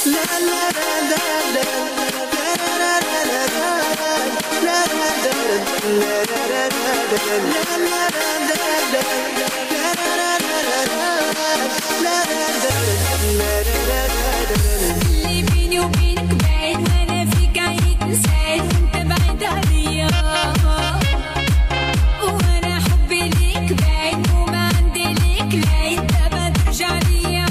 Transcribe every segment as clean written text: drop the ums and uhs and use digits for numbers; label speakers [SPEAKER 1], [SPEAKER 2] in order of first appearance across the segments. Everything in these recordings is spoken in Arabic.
[SPEAKER 1] اللي بيني وبينك بعيد وانا فيك عيد نسيت وانت بعيد عليا، وانا حبي ليك بعيد وما عندي ليك العيد دابا ترجع ليا.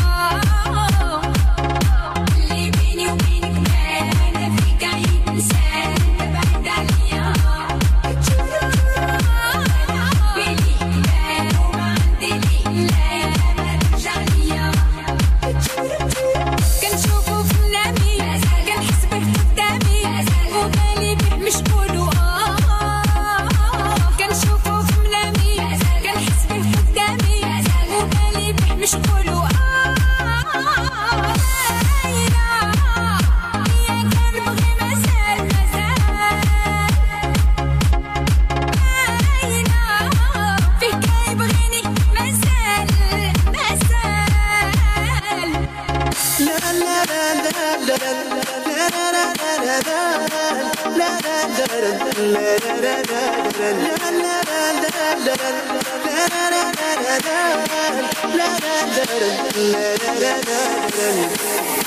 [SPEAKER 1] اللي بيني وبينك بعيد وانا فيك عيد نسيت وانت بعيد عليا، وانا حبي ليك بعيد وما عندي ليك العيد دابا ترجع ليا. كنشوفو في منامي كنحس بيه قدامي وبالي بيه مشغول كنشوفو في منامي كنحس بيه قدامي وبالي بيه مشغول يا كنبغي مازال فيه كيبغيني مازال
[SPEAKER 2] لا